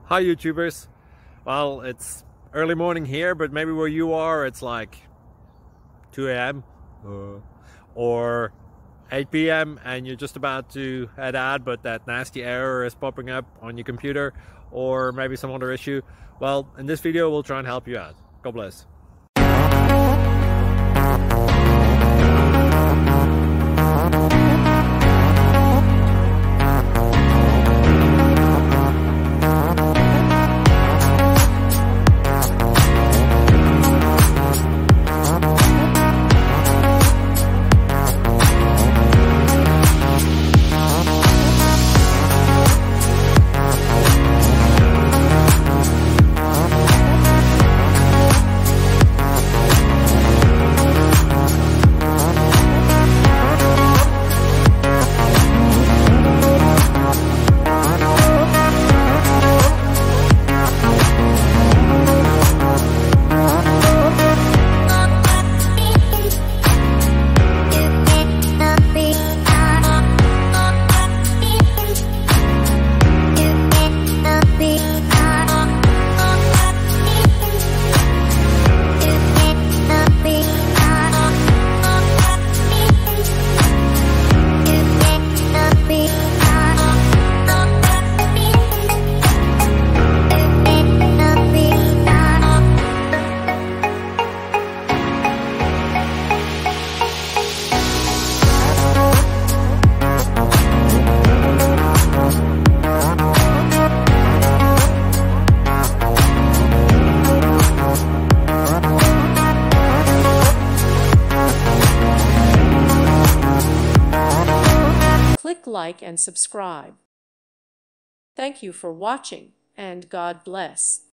Hi YouTubers. Well, it's early morning here, but maybe where you are it's like 2 a.m. or 8 p.m. and you're just about to head out, but that nasty error is popping up on your computer, or maybe some other issue. Well, in this video we'll try and help you out. God bless. Click like and subscribe. Thank you for watching, and God bless.